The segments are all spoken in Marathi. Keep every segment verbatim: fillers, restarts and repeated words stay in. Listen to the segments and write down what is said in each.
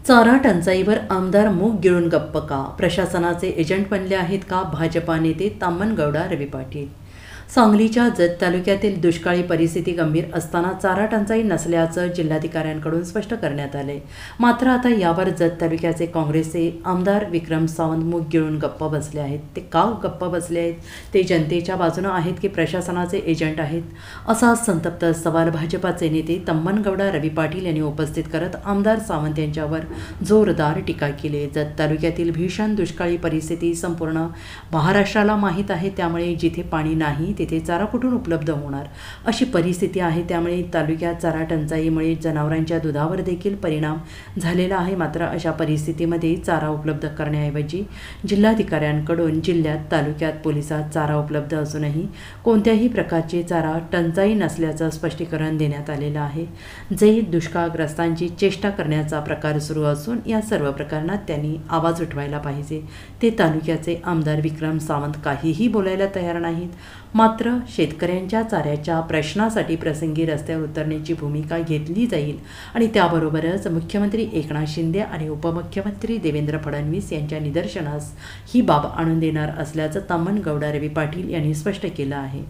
चारा टंचाईवर आमदार मूग गिळून गप्प का? प्रशासनाचे एजंट बनले आहेत का भाजपा नेते ताम्हनगौडा रवी पाटील? सांगलीच्या जत तालुक्यातील दुष्काळी परिस्थिती गंभीर असताना चारा टंचाई नसल्याचं जिल्हाधिकाऱ्यांकडून स्पष्ट करण्यात आले। मात्र आता यावर जत तालुक्याचे काँग्रेसचे आमदार विक्रम सावंत मूग गिळून गप्प बसले आहेत। ते का गप्प बसले आहेत? ते जनतेच्या बाजूने आहेत की प्रशासनाचे एजंट आहेत? असा संतप्त सवाल भाजपाचे नेते ताम्हनगौडा रवी पाटील यांनी उपस्थित करत आमदार सावंत यांच्यावर जोरदार टीका केली। जत तालुक्यातील भीषण दुष्काळी परिस्थिती संपूर्ण महाराष्ट्राला माहीत आहे, त्यामुळे जिथे पाणी नाही तिथे चारा कुठून उपलब्ध होणार अशी परिस्थिती आहे। त्यामुळे तालुक्यात चारा टंचाईमुळे जनावरांच्या दुधावर देखील परिणाम झालेला आहे। मात्र अशा परिस्थितीमध्ये चारा उपलब्ध करण्याऐवजी जिल्हाधिकाऱ्यांकडून जिल्ह्यात तालुक्यात पोलिसात चारा उपलब्ध असूनही कोणत्याही प्रकारचे चारा टंचाई नसल्याचं स्पष्टीकरण देण्यात आलेलं आहे, जे दुष्काळग्रस्तांची चेष्टा करण्याचा प्रकार सुरू असून या सर्व प्रकरणात त्यांनी आवाज उठवायला पाहिजे। ते तालुक्याचे आमदार विक्रम सावंत काहीही बोलायला तयार नाहीत। मात्र शेतकऱ्यांच्या चाऱ्याच्या प्रश्नासाठी प्रसंगी रस्त्यावर उतरण्याची भूमिका घेतली जाईल आणि त्याबरोबरच मुख्यमंत्री एकनाथ शिंदे आणि उपमुख्यमंत्री देवेंद्र फडणवीस यांच्या निदर्शनास ही बाब आणून देणार असल्याचं ताम्हनगौडा रवी पाटील यांनी स्पष्ट केलं आहे।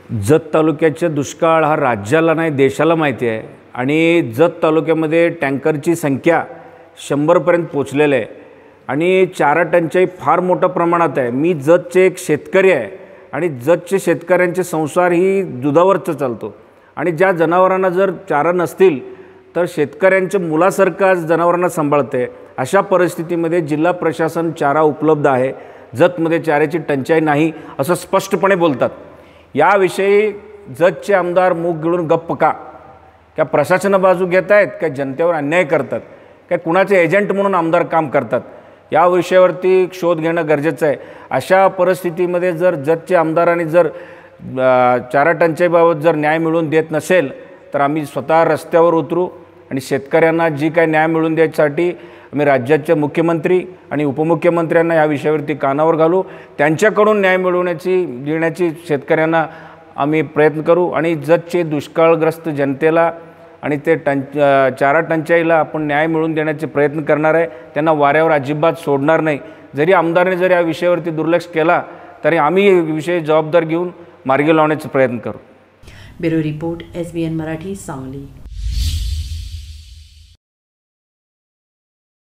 जत तालुक्याचा दुष्काळ हा राज्याला नाही देशाला माहिती आहे आणि जत तालुक्यामध्ये टँकरची संख्या शंभरपर्यंत पोचलेली आहे आणि चारा टंचाई फार मोठ्या प्रमाणात आहे। मी जतचे एक शेतकरी आहे आणि जतचे शेतकऱ्यांचे संसार ही दुधावरच चालतो आणि ज्या जनावरांना जर चारा नसतील तर शेतकऱ्यांच्या मुलासारखं आज जनावरांना सांभाळते। अशा परिस्थितीमध्ये जिल्हा प्रशासन चारा उपलब्ध आहे, जतमध्ये चाऱ्याची टंचाई नाही असं स्पष्टपणे बोलतात। याविषयी जतचे आमदार मूग गिळून गप्प का? क्या प्रशासना बाजू घेत आहेत, काय जनतेवर अन्याय करतात, काय कुणाचे एजंट म्हणून आमदार काम करतात? या विषयावरती शोध घेणं गरजेचं आहे। अशा परिस्थितीमध्ये जर जतचे आमदारांनी जर चारा टंचाईबाबत जर न्याय मिळवून देत नसेल तर आम्ही स्वतः रस्त्यावर उतरू आणि शेतकऱ्यांना जी काय न्याय मिळवून द्यायसाठी आम्ही राज्याचे मुख्यमंत्री आणि उपमुख्यमंत्र्यांना या विषयावरती कानावर घालू, त्यांच्याकडून न्याय मिळवण्याची देण्याची शेतकऱ्यांना आम्ही प्रयत्न करू आणि जतचे दुष्काळग्रस्त जनतेला आणि ते टं चारा टंचाईला आपण न्याय मिळवून देण्याचे प्रयत्न करणार आहे। त्यांना वाऱ्यावर अजिबात सोडणार नाही। जरी आमदारांनी जर या विषयावरती दुर्लक्ष केला तरी आम्ही विषय जबाबदार घेऊन मार्गी लावण्याचा प्रयत्न करू। Bureau report S B N Marathi Sangli.